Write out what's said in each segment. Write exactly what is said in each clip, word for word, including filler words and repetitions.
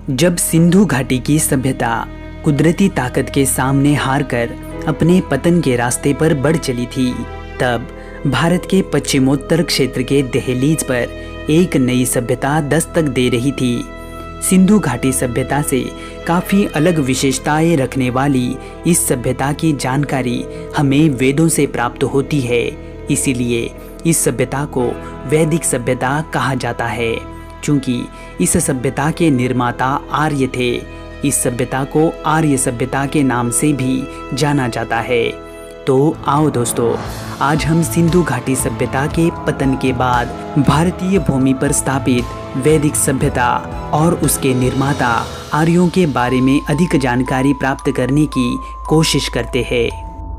जब सिंधु घाटी की सभ्यता कुदरती ताकत के सामने हारकर अपने पतन के रास्ते पर बढ़ चली थी, तब भारत के पश्चिमोत्तर क्षेत्र के दहलीज पर एक नई सभ्यता दस्तक दे रही थी। सिंधु घाटी सभ्यता से काफ़ी अलग विशेषताएं रखने वाली इस सभ्यता की जानकारी हमें वेदों से प्राप्त होती है। इसीलिए इस सभ्यता को वैदिक सभ्यता कहा जाता है, क्योंकि इस सभ्यता के निर्माता आर्य थे। इस सभ्यता को आर्य सभ्यता के नाम से भी जाना जाता है। तो आओ दोस्तों, आज हम सिंधु घाटी सभ्यता के पतन के बाद भारतीय भूमि पर स्थापित वैदिक सभ्यता और उसके निर्माता आर्यों के बारे में अधिक जानकारी प्राप्त करने की कोशिश करते हैं।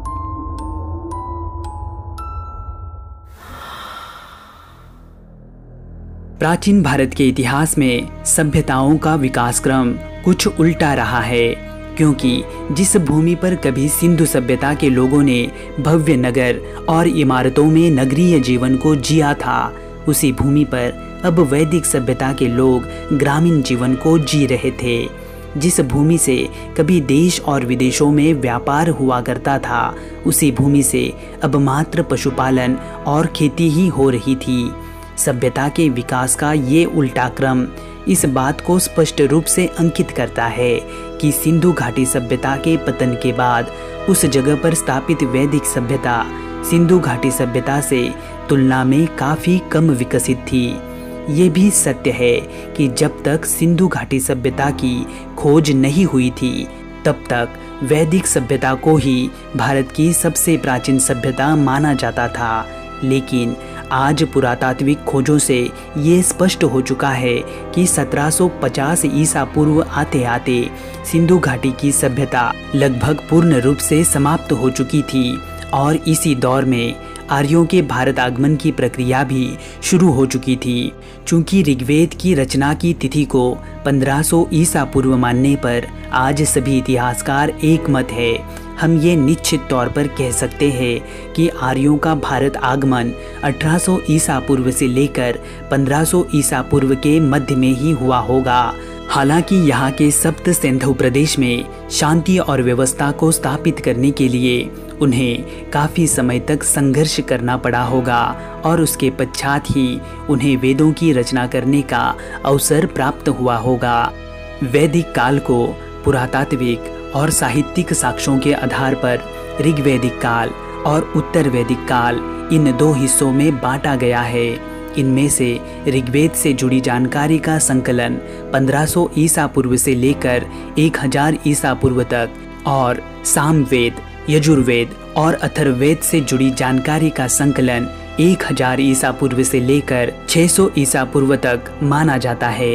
प्राचीन भारत के इतिहास में सभ्यताओं का विकास क्रम कुछ उल्टा रहा है, क्योंकि जिस भूमि पर कभी सिंधु सभ्यता के लोगों ने भव्य नगर और इमारतों में नगरीय जीवन को जिया था, उसी भूमि पर अब वैदिक सभ्यता के लोग ग्रामीण जीवन को जी रहे थे। जिस भूमि से कभी देश और विदेशों में व्यापार हुआ करता था, उसी भूमि से अब मात्र पशुपालन और खेती ही हो रही थी। सभ्यता के विकास का ये उल्टा क्रम इस बात को स्पष्ट रूप से अंकित करता है कि सिंधु घाटी सभ्यता के पतन के बाद उस जगह पर स्थापित वैदिक सभ्यता सिंधु घाटी सभ्यता से तुलना में काफ़ी कम विकसित थी। ये भी सत्य है कि जब तक सिंधु घाटी सभ्यता की खोज नहीं हुई थी, तब तक वैदिक सभ्यता को ही भारत की सबसे प्राचीन सभ्यता माना जाता था। लेकिन आज पुरातात्विक खोजों से ये स्पष्ट हो चुका है कि सत्रह सौ पचास ईसा पूर्व आते आते सिंधु घाटी की सभ्यता लगभग पूर्ण रूप से समाप्त हो चुकी थी और इसी दौर में आर्यों के भारत आगमन की प्रक्रिया भी शुरू हो चुकी थी। चूंकि ऋग्वेद की रचना की तिथि को पंद्रह सौ ईसा पूर्व मानने पर आज सभी इतिहासकार एक मत है। हम ये निश्चित तौर पर कह सकते हैं कि आर्यों का भारत आगमन अठारह सौ ईसा पूर्व से लेकर पंद्रह सौ ईसा पूर्व के मध्य में ही हुआ होगा। हालांकि यहाँ के सप्त सिंधु प्रदेश में शांति और व्यवस्था को स्थापित करने के लिए उन्हें काफ़ी समय तक संघर्ष करना पड़ा होगा और उसके पश्चात ही उन्हें वेदों की रचना करने का अवसर प्राप्त हुआ होगा। वैदिक काल को पुरातात्विक और साहित्यिक साक्ष्यों के आधार पर ऋग्वैदिक काल और उत्तर वैदिक काल इन दो हिस्सों में बांटा गया है। इनमें से ऋग्वेद से जुड़ी जानकारी का संकलन पंद्रह सौ ईसा पूर्व से लेकर एक हज़ार ईसा पूर्व तक और सामवेद, यजुर्वेद और अथर्ववेद से जुड़ी जानकारी का संकलन एक हज़ार ईसा पूर्व से लेकर छह सौ ईसा पूर्व तक माना जाता है।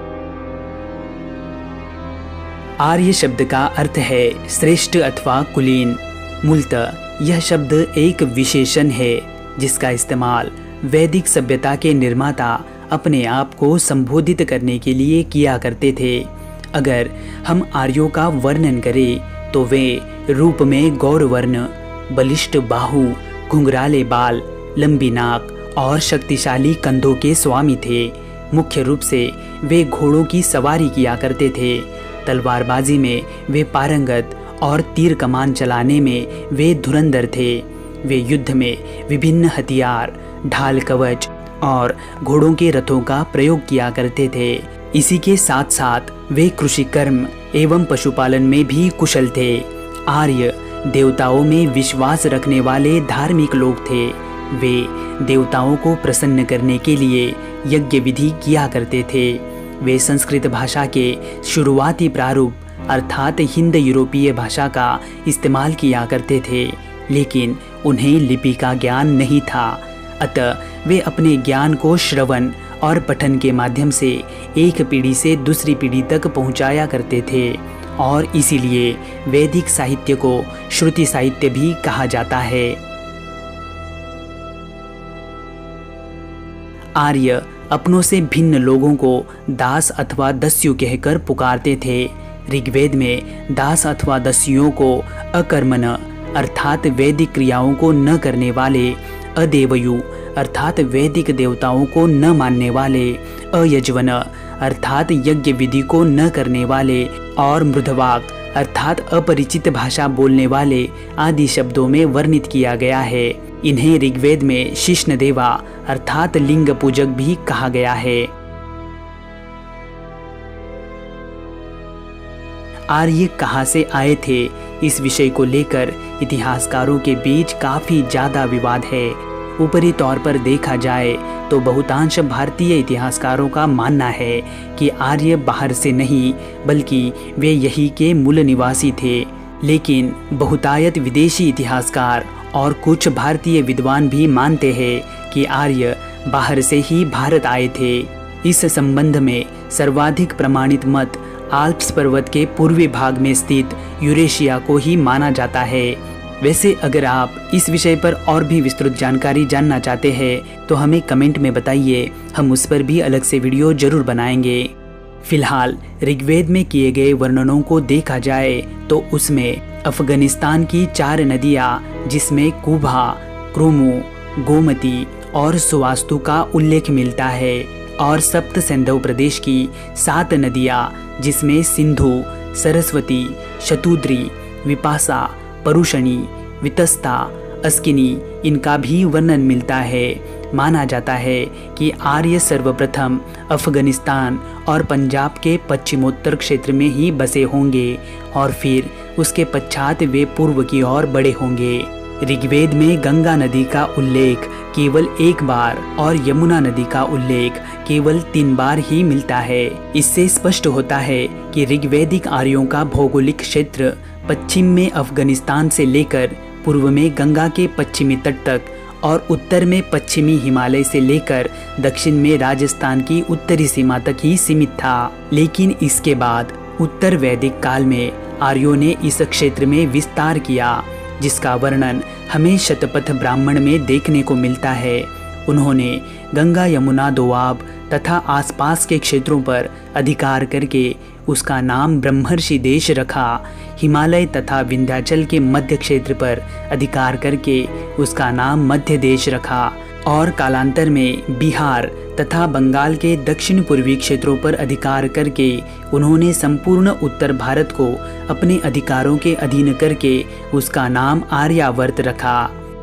आर्य शब्द का अर्थ है श्रेष्ठ अथवा कुलीन। मूलतः यह शब्द एक विशेषण है जिसका इस्तेमाल वैदिक सभ्यता के निर्माता अपने आप को संबोधित करने के लिए किया करते थे। अगर हम आर्यों का वर्णन करें तो वे रूप में गौरवर्ण, बलिष्ठ बाहु, घुंघराले बाल, लंबी नाक और शक्तिशाली कंधों के स्वामी थे। मुख्य रूप से वे घोड़ों की सवारी किया करते थे। तलवारबाजी में वे पारंगत और तीर कमान चलाने में वे धुरंधर थे। वे युद्ध में विभिन्न हथियार, ढाल, कवच और घोड़ों के रथों का प्रयोग किया करते थे। इसी के साथ साथ वे कृषि कर्म एवं पशुपालन में भी कुशल थे। आर्य देवताओं में विश्वास रखने वाले धार्मिक लोग थे। वे देवताओं को प्रसन्न करने के लिए यज्ञ विधि किया करते थे। वे संस्कृत भाषा के शुरुआती प्रारूप अर्थात हिंद यूरोपीय भाषा का इस्तेमाल किया करते थे, लेकिन उन्हें लिपि का ज्ञान नहीं था। अतः वे अपने ज्ञान को श्रवण और पठन के माध्यम से एक पीढ़ी से दूसरी पीढ़ी तक पहुंचाया करते थे और इसीलिए वैदिक साहित्य को श्रुति साहित्य भी कहा जाता है। आर्य अपनों से भिन्न लोगों को दास अथवा दस्यु कहकर पुकारते थे। ऋग्वेद में दास अथवा दस्युओं को अकर्मण अर्थात वैदिक क्रियाओं को न करने वाले, अदेवयु अर्थात वैदिक देवताओं को न मानने वाले, अयजवन अर्थात यज्ञ विधि को न करने वाले और मृदवाक अर्थात अपरिचित भाषा बोलने वाले आदि शब्दों में वर्णित किया गया है। इन्हें ऋग्वेद में शिष्णदेवा अर्थात लिंग पूजक भी कहा गया है। आर्य कहाँ से आए थे, इस विषय को लेकर इतिहासकारों के बीच काफी ज्यादा विवाद है। ऊपरी तौर पर देखा जाए तो बहुतांश भारतीय इतिहासकारों का मानना है कि आर्य बाहर से नहीं बल्कि वे यही के मूल निवासी थे, लेकिन बहुतायत विदेशी इतिहासकार और कुछ भारतीय विद्वान भी मानते हैं कि आर्य बाहर से ही भारत आए थे। इस संबंध में सर्वाधिक प्रमाणित मत आल्प्स पर्वत के पूर्वी भाग में स्थित यूरेशिया को ही माना जाता है। वैसे अगर आप इस विषय पर और भी विस्तृत जानकारी जानना चाहते हैं तो हमें कमेंट में बताइए, हम उस पर भी अलग से वीडियो जरूर बनाएंगे। फिलहाल ऋग्वेद में किए गए वर्णनों को देखा जाए तो उसमें अफगानिस्तान की चार नदियाँ जिसमें कुभा, क्रुमु, गोमती और सुवास्तु का उल्लेख मिलता है और सप्त सिंधु प्रदेश की सात नदियाँ जिसमें सिंधु, सरस्वती, शतुद्री, विपासा, परुषणी, वितस्ता, अस्किनी इनका भी वर्णन मिलता है। माना जाता है कि आर्य सर्वप्रथम अफगानिस्तान और पंजाब के पश्चिमोत्तर क्षेत्र में ही बसे होंगे और फिर उसके पश्चात वे पूर्व की ओर बढ़े होंगे। ऋग्वेद में गंगा नदी का उल्लेख केवल एक बार और यमुना नदी का उल्लेख केवल तीन बार ही मिलता है। इससे स्पष्ट होता है कि ऋग्वैदिक आर्यों का भौगोलिक क्षेत्र पश्चिम में अफगानिस्तान से लेकर पूर्व में गंगा के पश्चिमी तट तक और उत्तर में पश्चिमी हिमालय से लेकर दक्षिण में राजस्थान की उत्तरी सीमा तक ही सीमित था। लेकिन इसके बाद उत्तर वैदिक काल में आर्यों ने इस क्षेत्र में विस्तार किया, जिसका वर्णन हमें शतपथ ब्राह्मण में देखने को मिलता है। उन्होंने गंगा, यमुना, दोआब तथा आसपास के क्षेत्रों पर अधिकार करके उसका नाम ब्रह्मर्षि देश रखा। हिमालय तथा विंध्याचल के मध्य क्षेत्र पर अधिकार करके उसका नाम मध्य देश रखा और कालांतर में बिहार तथा बंगाल के दक्षिण पूर्वी क्षेत्रों पर अधिकार करके उन्होंने संपूर्ण उत्तर भारत को अपने अधिकारों के अधीन करके उसका नाम आर्यावर्त रखा।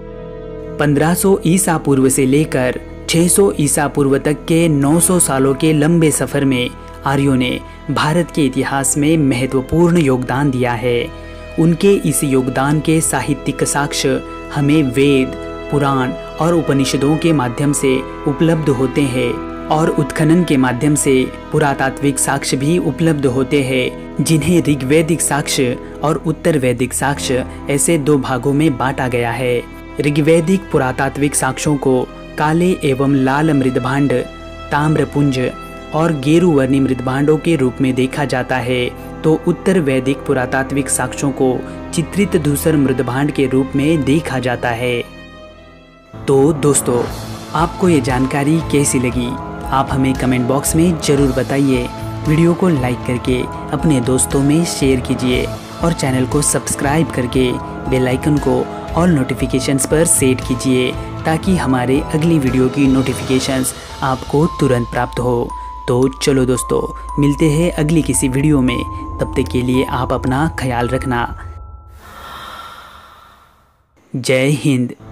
पंद्रह सौ ईसा पूर्व से लेकर छह सौ ईसा पूर्व तक के नौ सौ सालों के लंबे सफर में आर्यों ने भारत के इतिहास में महत्वपूर्ण योगदान दिया है। उनके इस योगदान के साहित्यिक साक्ष्य हमें वेद, पुराण और उपनिषदों के माध्यम से उपलब्ध होते हैं और उत्खनन के माध्यम से पुरातात्विक साक्ष्य भी उपलब्ध होते हैं, जिन्हें ऋग्वैदिक साक्ष्य और उत्तर वैदिक साक्ष्य ऐसे दो भागों में बांटा गया है। ऋग्वैदिक पुरातात्विक साक्ष्यों को काले एवं लाल मृदभांड, ताम्रपुंज और गेरुवर्णी मृदभांडों के रूप में देखा जाता है, तो उत्तर वैदिक पुरातात्विक साक्ष्यों को चित्रित धूसर मृदभांड के रूप में देखा जाता है। तो दोस्तों, आपको ये जानकारी कैसी लगी? आप हमें कमेंट बॉक्स में ज़रूर बताइए। वीडियो को लाइक करके अपने दोस्तों में शेयर कीजिए और चैनल को सब्सक्राइब करके बेल आइकन को ऑल नोटिफिकेशंस पर सेट कीजिए ताकि हमारे अगली वीडियो की नोटिफिकेशंस आपको तुरंत प्राप्त हो। तो चलो दोस्तों, मिलते हैं अगली किसी वीडियो में। तब तक के लिए आप अपना ख्याल रखना। जय हिंद।